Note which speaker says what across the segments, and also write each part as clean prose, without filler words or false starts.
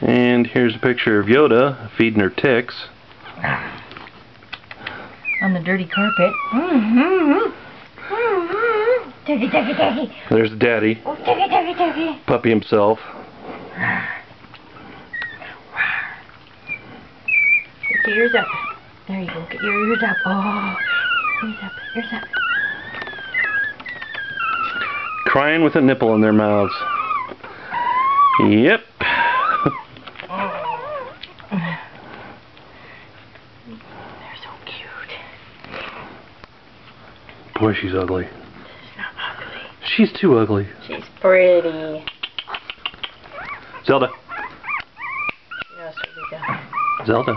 Speaker 1: And here's a picture of Yoda feeding her ticks.
Speaker 2: On the dirty carpet. Doggy.
Speaker 1: There's Daddy.
Speaker 2: Oh, doggy.
Speaker 1: Puppy himself.
Speaker 2: Get your ears up. There you go. Get your ears up. Oh, ears up.
Speaker 1: Crying with a nipple in their mouths. Yep.
Speaker 2: They're so cute.
Speaker 1: Boy, she's ugly.
Speaker 2: She's not ugly.
Speaker 1: She's too ugly.
Speaker 2: She's pretty.
Speaker 1: Zelda.
Speaker 2: She knows what we got.
Speaker 1: Zelda.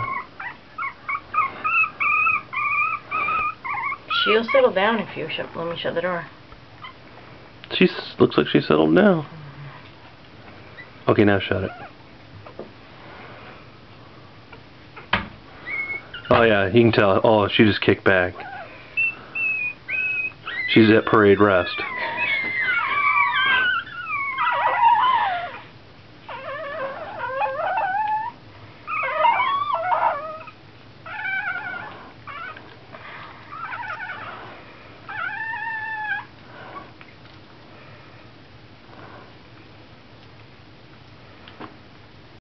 Speaker 2: She'll settle down if you let me shut the door.
Speaker 1: She looks like she settled down. Okay, now shut it. Oh yeah, you can tell. Oh, she just kicked back. She's at parade rest.